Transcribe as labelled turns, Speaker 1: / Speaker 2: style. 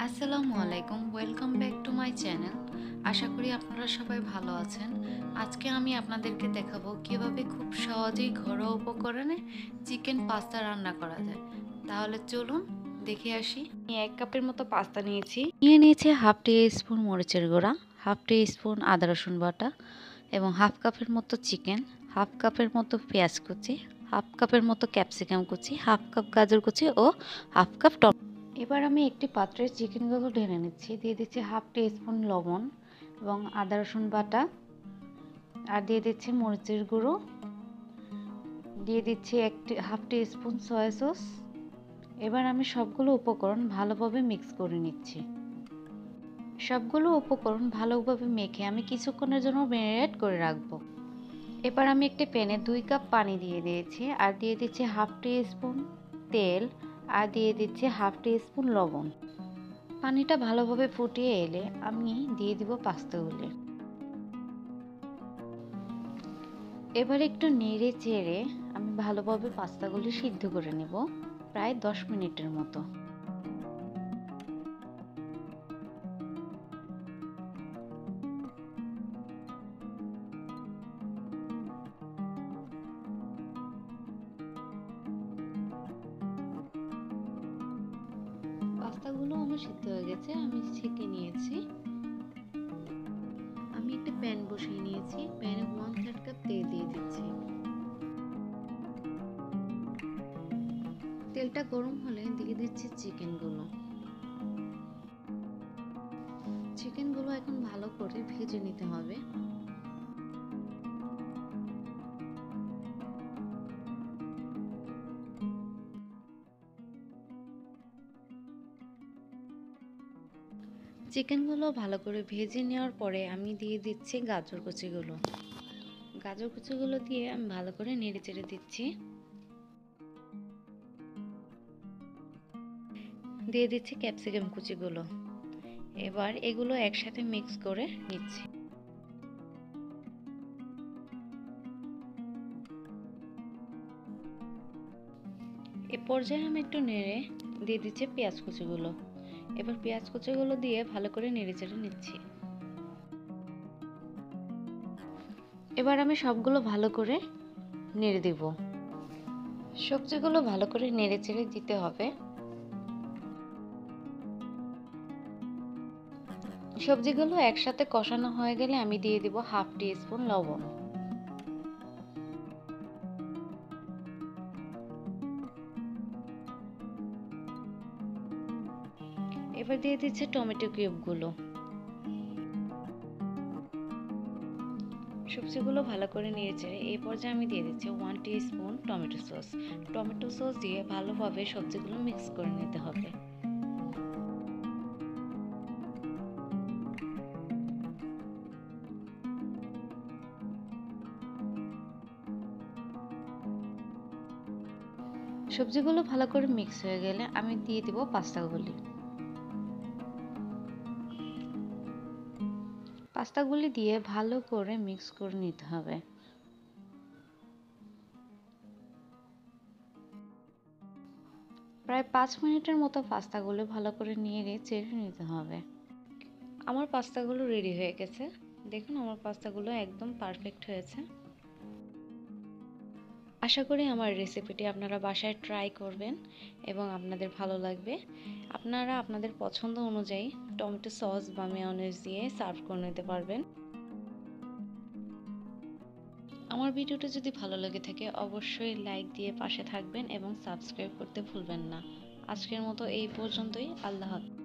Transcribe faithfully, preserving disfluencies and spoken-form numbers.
Speaker 1: আসসালামুয়ালাইকুম welcome back to my channel. আশা করি আপনারা সবাই ভালো আছেন। আজকে আমি আপনাদেরকে দেখাবো কিভাবে খুব সহজেই ঘরোয়া উপকরণে চিকেন পাস্তা রান্না করা যায়। তাহলে চলুন দেখে আসি। আমি এক কাপের মতো পাস্তা নিয়েছি। নিয়ে নিয়েছি হাফ টি স্পুন মরিচের গুঁড়া, হাফ টি স্পুন আদা রসুন বাটা এবং হাফ কাপের মতো চিকেন, হাফ কাপের মতো পেঁয়াজ কুচি, হাফ কাপের মতো ক্যাপসিকাম কুচি, হাফ কাপ গাজর কুচি ও হাফ কাপ টমেটো। এবার আমি একটি পাত্রে চিকেনগুলো ঢেলে নিচ্ছি। দিয়ে দিচ্ছি হাফ টি স্পুন লবণ এবং আদা রসুন বাটা, আর দিয়ে দিচ্ছি মরিচের গুঁড়ো, দিয়ে দিচ্ছি একটি half teaspoon soya sauce. এবার আমি সবগুলো উপকরণ ভালোভাবে মিক্স করে নিচ্ছি। সবগুলো উপকরণ ভালোভাবে মেখে আমি কিছুক্ষণের জন্য ম্যারিনেট করে রাখবো। এবার আমি একটি প্যানে দুই কাপ পানি দিয়ে দিয়েছি, আর দিয়ে দিচ্ছি হাফ টি স্পুন তেল, আর দিয়ে দিচ্ছি হাফ টি স্পুন লবণ। পানিটা ভালোভাবে ফুটিয়ে এলে আমি দিয়ে দিব পাস্তাগুলি। এবার একটু নেড়ে চেড়ে আমি ভালোভাবে পাস্তাগুলি সিদ্ধ করে নেব প্রায় দশ মিনিটের মতো। পাস্তাগুলো আমার সিদ্ধ হয়ে গেছে, আমি ছেঁকে নিয়েছি। আমি একটা প্যান বসিয়ে নিয়েছি, প্যানে ওয়ান থার্ড কাপ তেল দিয়ে দিচ্ছি। তেলটা গরম হলে দিয়ে দিচ্ছি চিকেনগুলো। চিকেনগুলো এখন ভালো করে ভেজে নিতে হবে। চিকেনগুলো ভালো করে ভেজে নেওয়ার পরে আমি দিয়ে দিচ্ছি গাজর কুচিগুলো। গাজর কুচিগুলো দিয়ে আমি ভালো করে নেড়ে চেড়ে দিচ্ছি। দিয়ে দিচ্ছি ক্যাপসিকাম কুচিগুলো। এবার এগুলো একসাথে মিক্স করে নিচ্ছি। এ পর্যায়ে আমি একটু নেড়ে দিয়ে দিচ্ছি পেঁয়াজ কুচিগুলো। এবার পেঁয়াজ কুচিগুলো দিয়ে ভালো করে নেড়ে চেড়ে নিচ্ছি। এবার আমি সবগুলো ভালো করে নেড়ে দিব। সবজিগুলো ভালো করে নেড়ে চেড়ে দিতে হবে। সবজিগুলো একসাথে কষানো হয়ে গেলে আমি দিয়ে দিব হাফ টি স্পুন লবণ। এবার দিয়ে দিচ্ছি টমেটো কিউবগুলো। সবজিগুলো ভালো করে নেড়ে চেড়ে এই পর্যায়ে আমি দিয়ে দিচ্ছি one teaspoon tomato sauce. Tomato sauce দিয়ে ভালোভাবে সবজিগুলো মিক্স করে নিতে হবে। সবজিগুলো ভালো করে মিক্স হয়ে গেলে আমি দিয়ে দিব পাস্তাগুলি। পাস্তাগুলি দিয়ে ভালো করে মিক্স করে নিতে হবে। প্রায় পাঁচ মিনিটের মতো পাস্তাগুলো ভালো করে নেড়ে চেড়ে নিতে হবে। আমার পাস্তাগুলো রেডি হয়ে গেছে। দেখুন আমার পাস্তাগুলো একদম পারফেক্ট হয়েছে। আশা করি আমার রেসিপিটি আপনারা বাসায় ট্রাই করবেন এবং আপনাদের ভালো লাগবে। আপনারা আপনাদের পছন্দ অনুযায়ী টমেটো সস বা মেয়োনেজ দিয়ে সার্ভ করে নিতে পারবেন। আমার ভিডিওটা যদি ভালো লাগে থাকে অবশ্যই লাইক দিয়ে পাশে থাকবেন এবং সাবস্ক্রাইব করতে ভুলবেন না। আজকের মতো এই পর্যন্তই। আল্লাহ হাফেজ।